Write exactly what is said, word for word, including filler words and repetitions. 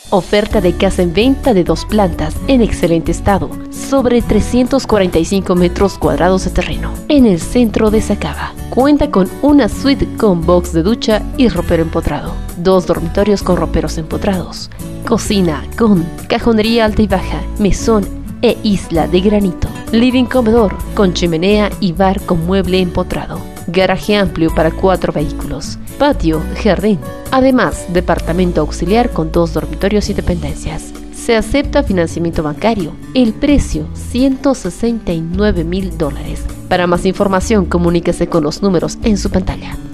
Oferta de casa en venta de dos plantas en excelente estado, sobre trescientos cuarenta y cinco metros cuadrados de terreno, en el centro de Sacaba. Cuenta con una suite con box de ducha y ropero empotrado, dos dormitorios con roperos empotrados, cocina con cajonería alta y baja, mesón e isla de granito, living comedor con chimenea y bar con mueble empotrado, garaje amplio para cuatro vehículos, patio, jardín. Además, departamento auxiliar con dos dormitorios y dependencias. Se acepta financiamiento bancario. El precio, ciento sesenta y nueve mil dólares. Para más información, comuníquese con los números en su pantalla.